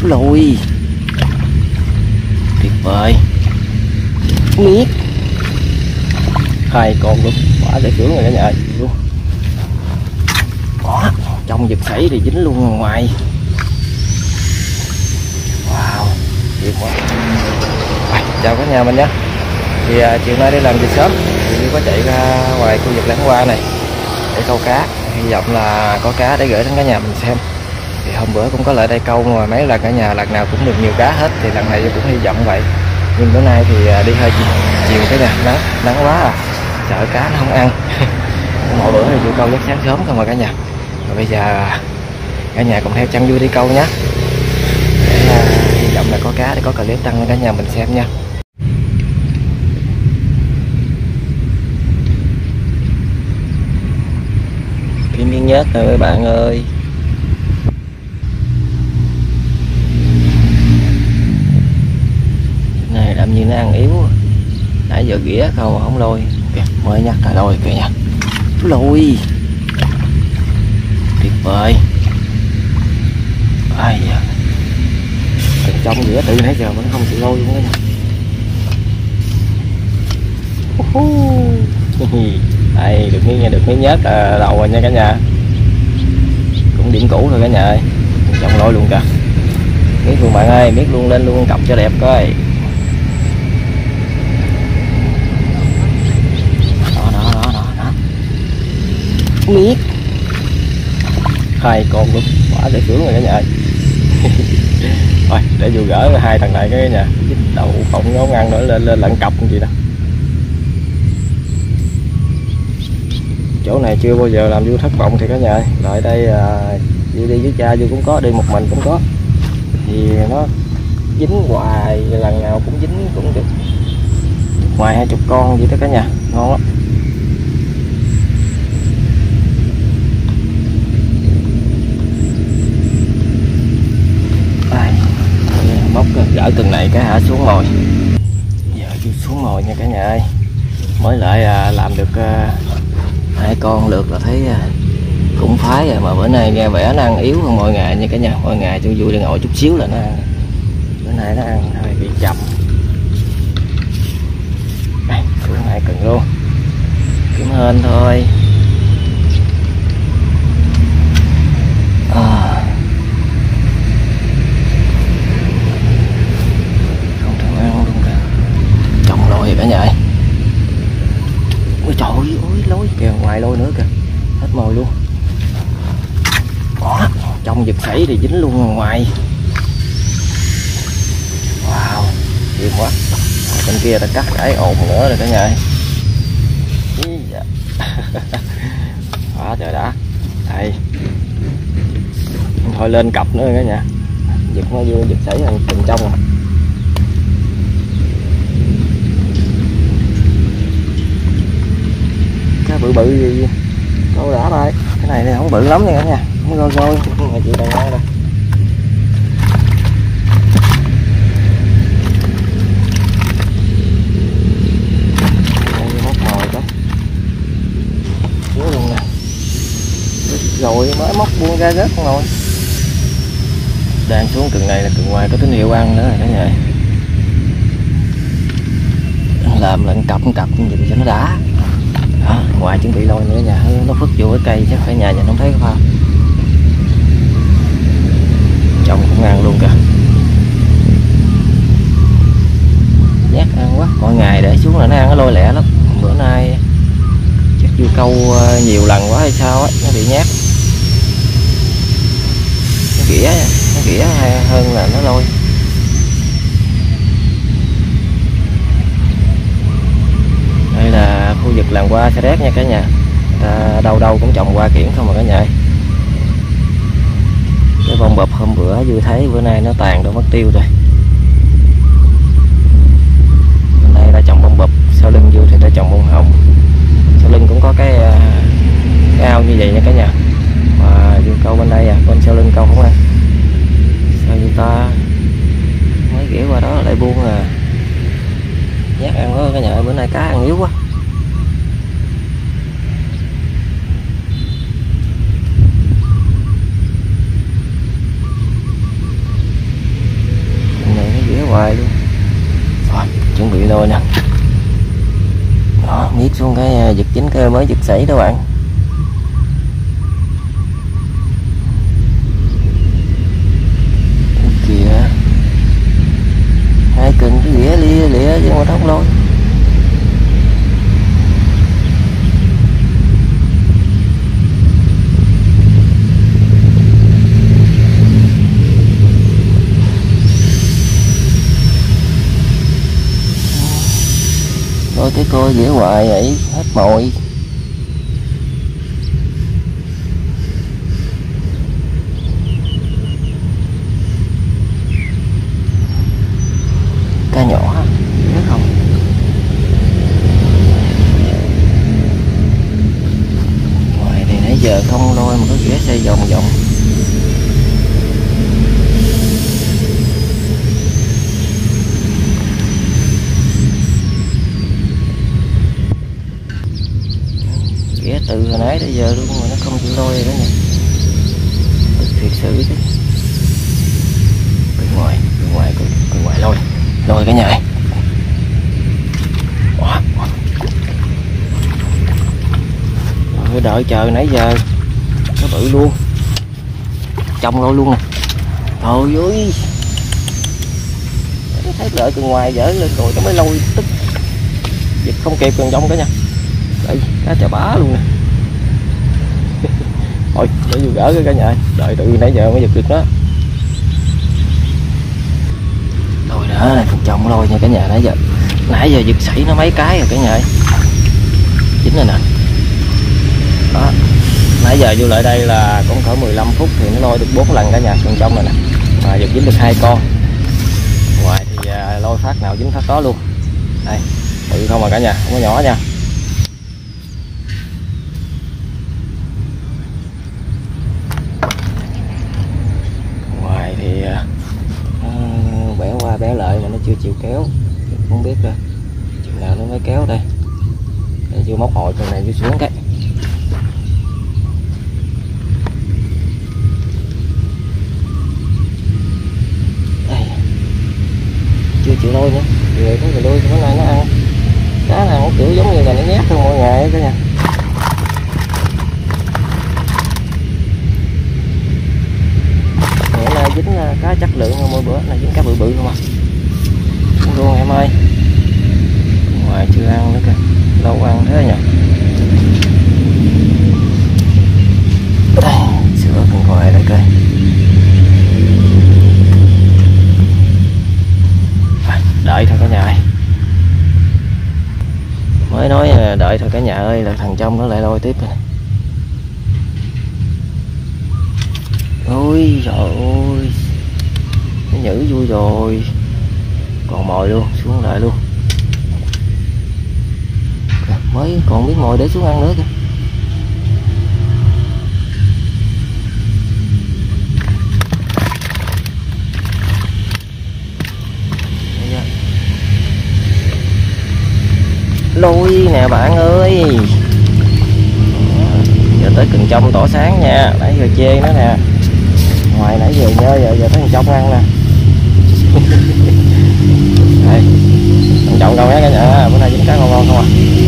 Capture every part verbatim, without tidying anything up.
Lôi tuyệt vời, miết hai con luôn, quả để trưởng rồi cả nhà luôn. Đó, trong giật sảy thì dính luôn ngoài. Wow, tuyệt quá. À, chào cả nhà mình nhé. Thì à, chiều nay đi làm việc sớm thì có chạy ra ngoài khu vực Lãng Hoa này để câu cá, hy vọng là có cá để gửi đến cả nhà mình xem. Thì hôm bữa cũng có lại đây câu mà mấy lần cả nhà lần nào cũng được nhiều cá hết, thì lần này tôi cũng hy vọng vậy. Nhưng bữa nay thì đi hơi chiều cái nè, nắng nắng quá à, sợ cá nó không ăn. Mỗi bữa thì tôi câu rất sáng sớm không mà cả nhà. Và bây giờ cả nhà cùng theo Trăn vui đi câu nhé, để uh, hy vọng là có cá để có clip đăng cho cả nhà mình xem nha. Cái miếng nhớt rồi các bạn ơi. Này làm như nó ăn yếu, nãy giờ ghĩa không không lôi kìa, mới nhắc là lôi kìa nha. Lôi tuyệt vời. Ai da, từ trong ghĩa từ nãy giờ vẫn không chịu lôi luôn đó nha. Đây được miếng nha, được miếng nhớt à, đầu rồi nha cả nhà, cũng điểm cũ rồi cả nhà ơi. Trong lôi luôn kìa, miết luôn bạn ơi, miết luôn lên luôn cặp cho đẹp coi. Đó đó đó đó, đó. Miết hai con luôn, quả để trưởng rồi cả nhà ơi. Thôi để vừa gỡ hai thằng này cái nhà đậu phộng ngon ăn nữa, lên lên lặn cặp gì đâu. Chỗ này chưa bao giờ làm vui thất vọng thì cả nhà ơi. Lại đây à, vui đi với cha vui cũng có, đi một mình cũng có, thì nó dính hoài, lần nào cũng dính cũng được ngoài hai chục con vậy đó cả nhà, ngon lắm. Ai, móc gỡ từng này cái hả xuống mồi, giờ vui xuống mồi nha cả nhà ơi. Mới lại à, làm được à, hai con lượt là thấy à, cũng phái rồi, mà bữa nay nghe vẻ nó ăn yếu hơn mọi ngày nha cả nhà. Mọi ngày tôi vui để ngồi chút xíu là nó ăn, bữa nay nó ăn hơi bị chậm. Đây, xuống hai cần luôn, kiếm hên thôi. À, không thèm ăn luôn kìa, chồng lôi cả nhà ơi. Ôi trời ơi, lôi kìa, ngoài lôi nữa kìa, hết mồi luôn. Đó, trong giật sảy thì dính luôn ngoài. Wow, ghê quá. Bên kia ta cắt cái ồn nữa rồi cả nhà ơi. Đó, trời đã. Đây. Thôi lên cặp nữa cả nhà. Giật nó vô giật sảy hơn từng trong rồi. Cá bự bự gì câu đã thôi. Cái này thì không bự lắm nha cả nhà, không rôi rôi mà chị đàn ai đây. Đây móc mồi đó, xuống luôn nè, rồi mới móc buông ra rớt con rồi. Đang xuống cần này là cần ngoài có tín hiệu ăn nữa rồi cả nhà. Làm lên cặp cặp như vậy cho nó đã. Đó, ngoài chuẩn bị lôi nữa nhà, nó phức vô cái cây chắc phải nhà nhà không thấy cái phao. Chồng cũng ăn luôn kìa, nhát ăn quá, mọi ngày để xuống là nó ăn, nó lôi lẹ lắm. Bữa nay chắc chưa câu nhiều lần quá hay sao á, nó bị nhát, nó ghĩa nó ghĩa hơn là nó lôi. Đây là khu vực làng hoa Sa Đéc nha cả nhà, ta đâu đâu cũng trồng hoa kiển không mà cả nhà. Cái bông bập hôm bữa vừa thấy, bữa nay nó tàn đâu mất tiêu rồi. Bên đây ta trồng bông bập, sau lưng vô thì ta trồng bông hồng. Sau lưng cũng có cái, cái ao như vậy nha cả nhà. Mà vô câu bên đây à, bên sau lưng câu không ăn. Sao người ta mới ghĩa qua đó lại buông à. Nhát ăn quá cả nhà, bữa nay cá ăn yếu quá. hoài luôn. Rồi chuẩn bị lôi nè. Đó, miết xuống cái giật chính cái mới giật sảy đó bạn. Kìa hai cần cái ghĩa lia lịa chứ mà không lôi. Thôi cái coi ghĩa hoài vậy hết mồi. Cá nhỏ biết không? Ngoài này nãy giờ không lôi mà có ghĩa xoay vòng vòng. Ghĩa từ hồi nãy tới giờ luôn mà nó không chịu lôi rồi đó nha. Thiệt sự chứ. Bên ngoài, bên ngoài, bên ngoài lôi. Lôi cả nhà ơi. Rồi đợi chờ nãy giờ nó bự luôn. Trong lôi luôn nè. Trời ơi. Thấy đợi từ ngoài dở lên rồi nó mới lôi tức. Dịch không kịp gần trong cả nha. Đây, cá chà bá luôn nè. Thôi, để vô gỡ cái cả nhà ơi. Đợi từ nãy giờ mới giật được đó. Lôi đó, này phần trong lôi nha cả nhà. Nãy giờ nãy giờ giật sảy nó mấy cái rồi cả nhà ơi. Chính rồi nè. Đó. Nãy giờ vô lại đây là cũng cỡ mười lăm phút thì nó lôi được bốn lần cả nhà. Phần trong này nè. Mà giật dính được hai con. Ngoài thì à, lôi phát nào dính phát đó luôn. Đây, bự không mà cả nhà, không có nhỏ nha. Ngoài thì à, bẻ qua bẻ lại mà nó chưa chịu kéo, không biết rồi chừng nào nó mới kéo đây. Để vô móc hội con này vô xuống cái. Đây. Chưa chịu lôi nữa, về có người lôi bữa nay nó ăn cá nào cũng kiểu giống như là nó nhát hơn mỗi ngày đó nha. Bữa nay dính cá chất lượng hơn mỗi bữa, này dính cá bự bự không à. Không luôn em ơi. Ngoài chưa ăn nữa kìa, lâu ăn thế nhỉ. Đây, sữa con coi đây coi. Đợi thôi cả nhà ơi. Mới nói đợi thôi cả nhà ơi là thằng trong nó lại lôi tiếp rồi. Ôi trời ơi. Nó nhử vui rồi. Còn mồi luôn, xuống lại luôn. Mới còn miếng mồi để xuống ăn nữa kìa. Lôi nè bạn ơi. Giờ tới cần trong tỏ sáng nha. Nãy giờ chê nó nè. Ngoài nãy giờ nhơ giờ giờ tới cần trong ăn nè. Đây, cần trọng câu nhé cả nhà. Bữa nay dính cá ngon ngon không à.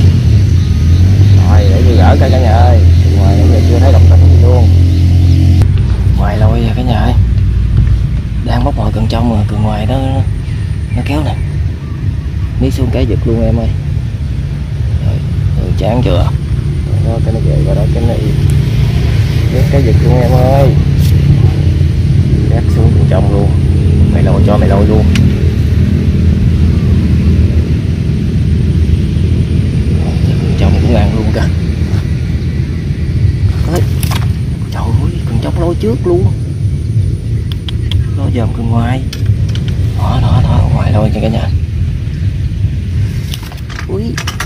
Rồi để vừa gỡ cả cả nhà ơi. Ngoài nãy giờ chưa thấy động tĩnh gì luôn. Ngoài lôi cả nhà ơi. Đang bóc mồi cần trong mà cần ngoài đó nó kéo nè. Đi xuống cái giật luôn em ơi. Chán chưa? Đó, cái nó về qua đó cái này ghét cái giật luôn em ơi. Gác xuống bên trong luôn. Mày lôi cho mày lôi luôn. Bên trong cũng ăn luôn kìa. Ơi. Trời ơi, cần trong lôi trước luôn. Lôi dòm cần ngoài. Đó đó đó, ngoài lôi kìa cả nhà. Ui.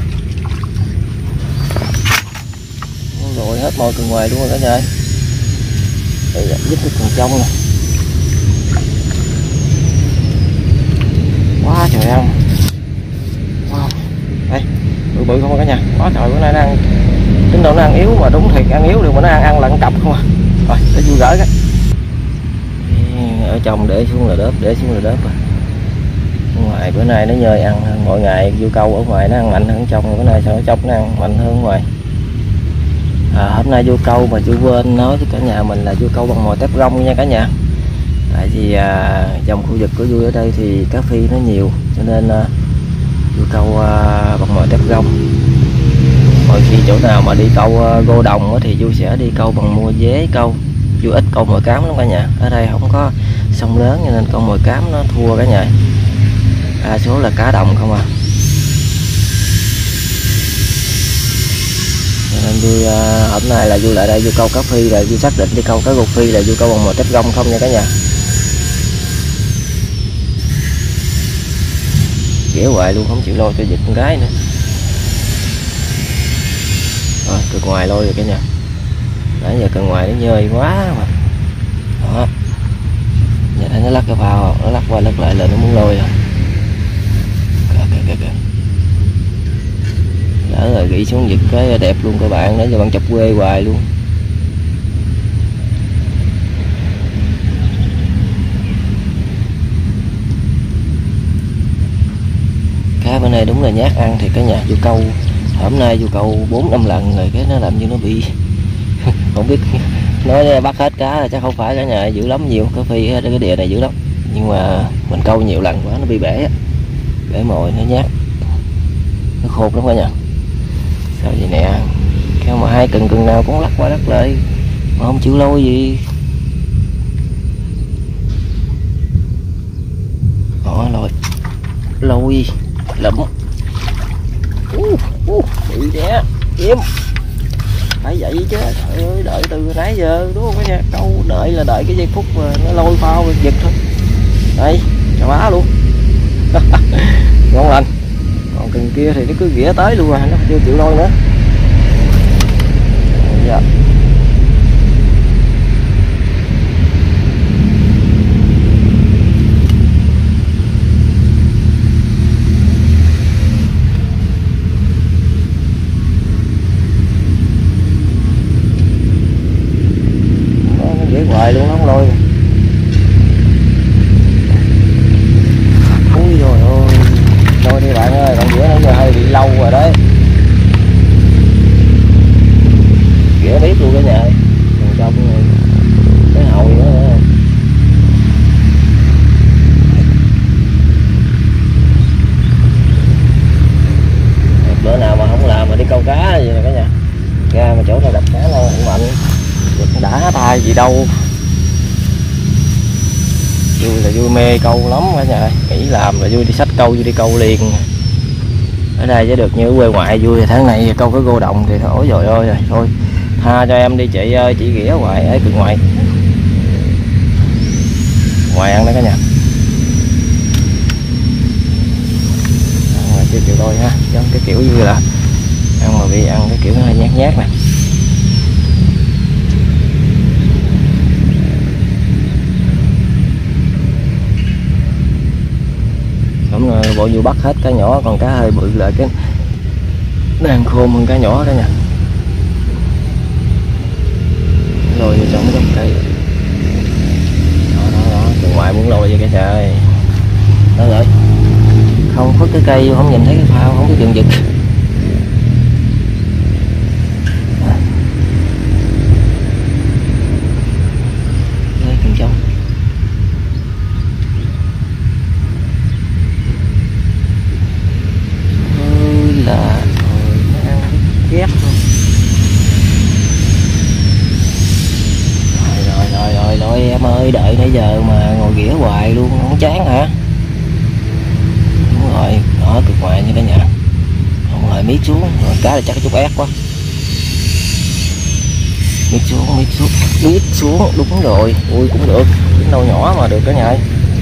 Rồi hết mồi cần ngoài luôn rồi cả nhà ơi. Đây là giúp cái cần trong nè. Quá trời ăn. Wow. Đây, bự bự không cả nhà. Quá trời bữa nay nó ăn. Tính đâu nó ăn yếu mà đúng thiệt ăn yếu được mà nó ăn ăn lận cặp không à. Rồi, để vui gỡ cái. Ở trong để xuống là đớp, để xuống là đớp rồi. ngoài bữa nay nó nhơi ăn hơn mọi ngày, du câu ở ngoài nó ăn mạnh hơn trong, bữa nay sao ở trong nó ăn mạnh hơn ở ngoài. À, hôm nay du câu mà chú quên nói với cả nhà mình là du câu bằng mồi tép rong nha cả nhà. Tại vì à, dòng khu vực của vui ở đây thì cá phi nó nhiều, cho nên à, du câu à, bằng mồi tép rong. Mỗi khi chỗ nào mà đi câu à, gô đồng thì du sẽ đi câu bằng mua dế câu. Du ít câu mồi cám lắm cả nhà, ở đây không có sông lớn cho nên câu mồi cám nó thua cả nhà, đa số là cá đồng không à. Nên vui à, hôm nay là vui lại đây vui câu cá phi, là vui xác định đi câu cá gô phi là vui câu bằng mồi tép rong không nha cả nhà. Ghẻ hoài luôn không chịu lôi cho giật con gái nữa. Rồi cực ngoài lôi rồi cả nhà, nãy giờ cần ngoài nó nhơi quá mà. Đó, giờ thấy nó lắc cái phao, nó lắc qua lắc lại là nó muốn lôi rồi. Kìa, kìa, kìa. Đỡ rồi gỉ xuống giật cái đẹp luôn các bạn, để cho bạn chọc quê hoài luôn. Cá bữa nay đúng là nhát ăn thì cả nhà. Du câu hôm nay du câu bốn năm lần rồi cái nó làm như nó bị không biết nói bắt hết cá là chắc không phải cả nhà, dữ lắm, nhiều cá phi cái địa này dữ lắm, nhưng mà mình câu nhiều lần quá nó bị bể bể mồi, nó nhát, nó khôn lắm cả nhà. Sao vậy nè, cái mà hai cần cần nào cũng lắc qua lắc lại mà không chịu lôi gì. Đó, lôi lôi lụm. Uh, uh, bị nè, im. Phải vậy chứ, trời ơi, đợi từ nãy giờ đúng không cả nhà, câu đợi là đợi cái giây phút mà nó lôi phao giật thôi. Đây, chà bá luôn. Ngon lành. Còn cần kia thì nó cứ ghĩa tới luôn rồi, nó chưa chịu lôi nữa. Dạ. Hoài luôn không lôi. Ui rồi ơi, lôi đi bạn ơi, còn ghĩa nãy giờ hơi bị lâu rồi đấy. Ghĩa biết luôn cả nhà, còn trong cái hậu nữa nữa. Bữa nào mà không làm mà đi câu cá gì nè cả nhà, ra mà chỗ nào đập cá nó cũng mạnh, đã tay gì đâu. Vui là vui mê câu lắm cả nhà, nghỉ làm là vui đi xách câu, vui đi câu liền. Ở đây chứ được như quê ngoại vui thì tháng này câu cái gô đồng thì ôi trời ơi rồi thôi tha cho em đi chị ơi, chị ghĩa hoài ấy cực ngoại ngoài ăn đó cả nhà. Ngoài chưa chịu thôi ha, giống cái kiểu như là ăn mà bị ăn cái kiểu nó hơi nhát nhát nè. Bộ dù bắt hết cá nhỏ, còn cá hơi bự lại cái nó ăn khôn hơn cá nhỏ đó nha. Lôi vô trong cái cây đó, đó, đó. Từ ngoài muốn lôi vô cái trời đó rồi, không có cái cây không nhìn thấy cái phao, không có chừng giật. Đây cần trong là nó ăn ghét luôn. Rồi rồi rồi rồi rồi em ơi, đợi nãy giờ mà ngồi ghĩa hoài luôn, không chán hả? Đúng rồi, đó cực ngoài như cả nhà. Không rồi miết xuống, rồi cá là chắc chút ép quá. Miết xuống, miết xuống, miết xuống, đúng rồi. Ui cũng được, cái nâu nhỏ mà được cả nhà.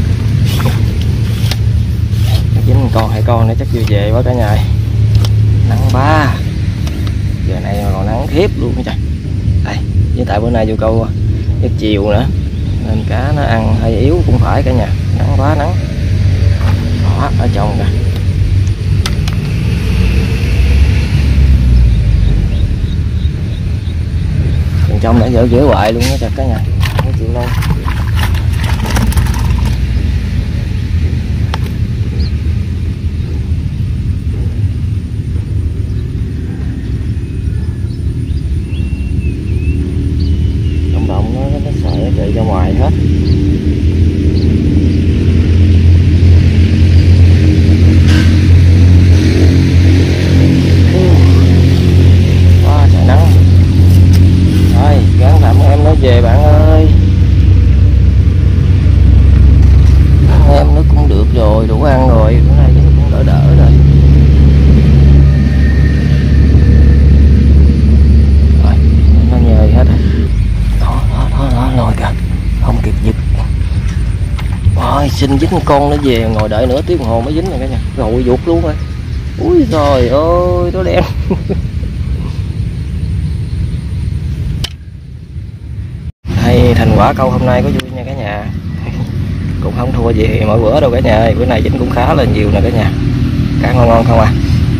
Chính con hai con nữa chắc chưa về quá cả nhà. Nắng ba giờ này mà còn nắng thiếp luôn trời. Đây, với tại bữa nay vô câu giấc chiều nữa nên cá nó ăn hơi yếu cũng phải cả nhà, nắng quá nắng. Đó, ở trong kìa. Bên trong đã dở dở hoài luôn đó trời cả nhà, không chịu lâu. Rồi xin dính con nó về, ngồi đợi nửa tiếng đồng hồ mới dính rồi cả nhà. Rồi ruột luôn rồi. Úi trời ơi nó đen. Hay thành quả câu hôm nay có vui nha cả nhà. Cũng không thua gì mỗi bữa đâu cả nhà ơi. Bữa này dính cũng khá là nhiều nè cả nhà. Cá ngon ngon không à.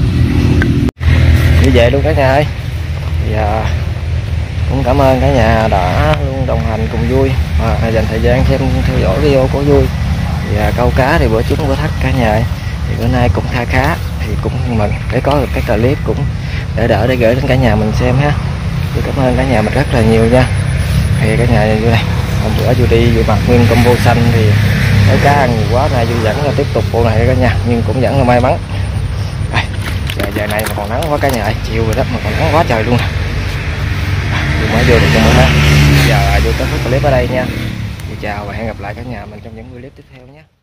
Đi về luôn cả nhà ơi. Thì à, cũng cảm ơn cả nhà đã luôn đồng hành cùng vui và dành thời gian xem theo dõi video của vui. Thì à, câu cá thì bữa trúng bữa thắt cả nhà ơi. Thì bữa nay cũng kha khá, thì cũng mừng để có được cái clip cũng để đỡ để gửi đến cả nhà mình xem ha. Tôi cảm ơn cả nhà mình rất là nhiều nha. Thì cả nhà như này hôm bữa vui đi vui mặc nguyên combo xanh thì thấy cá ăn nhiều quá, nay vui vẫn là tiếp tục bộ này cả nhà, nhưng cũng vẫn là may mắn. À, giờ, giờ này mà còn nắng quá cả nhà ơi, chiều rồi đó mà còn nắng quá trời luôn nè. Tôi mới vô được cho mọi ha. Giờ vô kết thúc clip ở đây nha. Chào và hẹn gặp lại cả nhà mình trong những clip tiếp theo nhé.